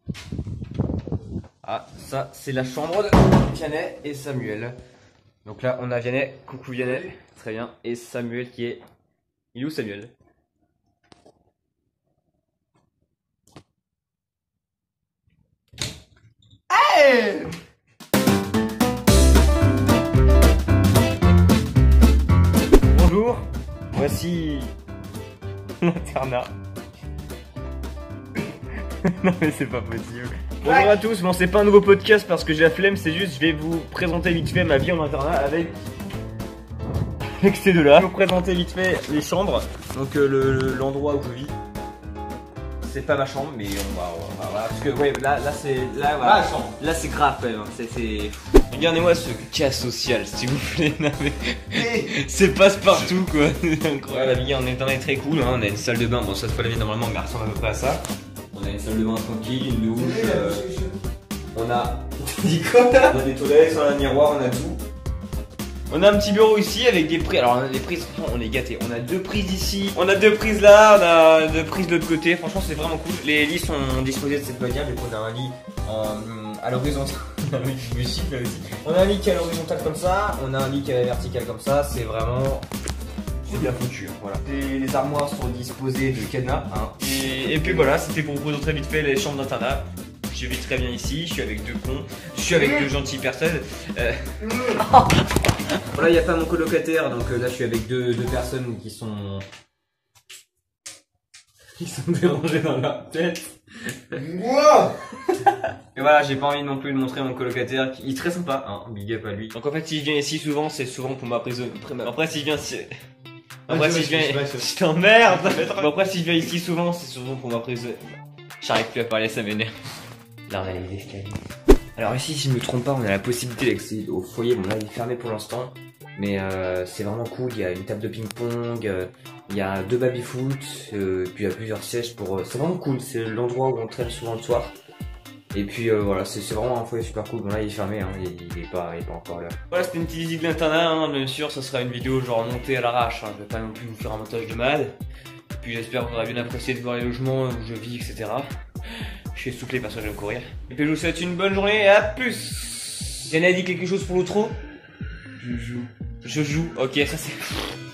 Ah, ça, c'est la chambre de Vianney et Samuel. Donc là, on a Vianney. Coucou Vianney. Très bien. Et Samuel qui est... Il est où Samuel? Hey! Bonjour. Voici l'internat. Non mais c'est pas possible. Bonjour à tous, bon c'est pas un nouveau podcast parce que j'ai la flemme, c'est juste je vais vous présenter vite fait ma vie en internat avec ces deux-là. Je vais vous présenter vite fait les chambres, donc l'endroit où je vis. C'est pas ma chambre mais on va voilà, parce que ouais là c'est voilà, là c'est grave quand même, c'est regardez-moi ce cas social s'il vous plaît. Non, mais... c'est passe-partout quoi. Incroyable. La vie en internat est très cool, hein. On a une salle de bain, bon ça se peut la vie normalement mais elle ressemble à peu près à ça. On a une salle de bain tranquille, une douche, on a... Dis quoi? On a des toilettes, on a un miroir, on a tout. On a un petit bureau ici avec des prises. Alors les prises, franchement on est gâtés. On a deux prises ici, on a deux prises là, on a deux prises de l'autre côté. Franchement c'est vraiment cool. Les lits sont disposés de cette manière. Du coup on a un lit à l'horizontale. On a un lit qui est à l'horizontale comme ça, on a un lit qui est à la verticale comme ça. C'est vraiment... c'est bien foutu, voilà. Les armoires sont disposées de cadenas, hein. Et puis voilà, c'était pour vous présenter vite fait les chambres d'internat. Je vis très bien ici, je suis avec deux cons, je suis avec deux gentilles personnes. Voilà, il n'y a pas mon colocataire, donc là je suis avec deux personnes qui sont dérangées dans leur tête. Moi. Et voilà, j'ai pas envie non plus de montrer mon colocataire, il est très sympa, hein, big up à lui. Donc en fait, s'il vient ici souvent, c'est souvent pour ma prise. Après, s'il vient, après, si je viens, je t'emmerde. Après, si je viens ici souvent, c'est souvent pour ma prise. J'arrive plus à parler, ça m'énerve. Là, on a les escaliers. Alors ici, si je me trompe pas, on a la possibilité d'accéder au foyer. Bon là, il est fermé pour l'instant, mais c'est vraiment cool. Il y a une table de ping-pong, il y a deux baby-foot, puis il y a plusieurs sièges pour. C'est vraiment cool. C'est l'endroit où on traîne souvent le soir. Et puis voilà, c'est vraiment un foyer super cool. Bon là il est fermé, hein, il est pas encore là. Voilà, c'était une petite visite de l'internat, hein, bien sûr, ça sera une vidéo genre montée à l'arrache, hein. Je vais pas non plus vous faire un montage de malade. Et puis j'espère que vous aurez bien apprécié de voir les logements où je vis, etc. Je suis essoufflé parce que je vais courir. Et puis je vous souhaite une bonne journée et à plus. Yann a dit quelque chose pour l'outro? Je joue. Ok, ça c'est...